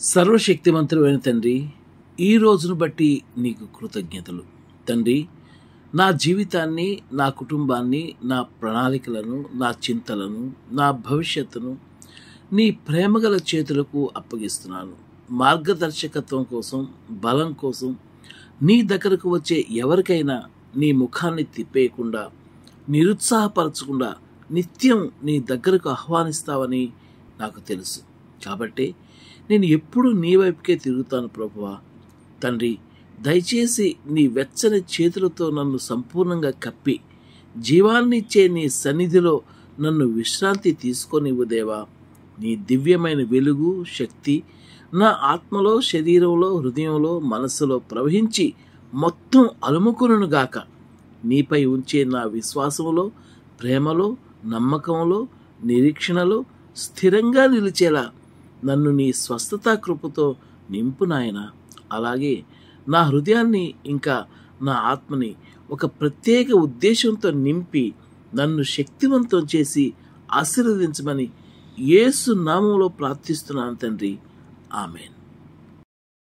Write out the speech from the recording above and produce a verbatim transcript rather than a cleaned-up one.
సర్వశక్తిమంతుడైన తండ్రి, ఈ రోజును బట్టి నీకు కృతజ్ఞతలు. తండ్రి, నా జీవితాన్ని, నా కుటుంబాన్ని, నా ప్రణాళికలను, నా చింతలను, నా భవిష్యత్తును నీ ప్రేమగల చేతులకు అప్పగిస్తున్నాను. మార్గదర్శకత్వం కోసం, బలం కోసం నీ దగ్గరకు వచ్చే ఎవరికైనా నీ ముఖాన్ని తిప్పేయకుండా, నిరుత్సాహపరచకుండా నిత్యం నీ దగ్గరకు ఆహ్వానిస్తావని నాకు తెలుసు. కాబట్టి నేను ఎప్పుడు నీ వైపుకే తిరుగుతాను ప్రభువా. తండ్రి, దయచేసి నీ వెచ్చని చేతులతో నన్ను సంపూర్ణంగా కప్పి జీవాన్నిచ్చే నీ సన్నిధిలో నన్ను విశ్రాంతి తీసుకొనివ్వు దేవా. నీ దివ్యమైన వెలుగు, శక్తి నా ఆత్మలో, శరీరంలో, హృదయంలో, మనస్సులో ప్రవహించి మొత్తం అలుముకును గాక. నీపై ఉంచే నా విశ్వాసంలో, ప్రేమలో, నమ్మకంలో, నిరీక్షణలో స్థిరంగా నిలిచేలా నన్ను నీ స్వస్థతా కృపతో నింపు నాయనా. అలాగే నా హృదయాన్ని ఇంకా నా ఆత్మని ఒక ప్రత్యేక ఉద్దేశంతో నింపి నన్ను శక్తివంతం చేసి ఆశీర్వదించమని యేసు నామములో ప్రార్థిస్తున్నాను తండ్రి. ఆమెన్.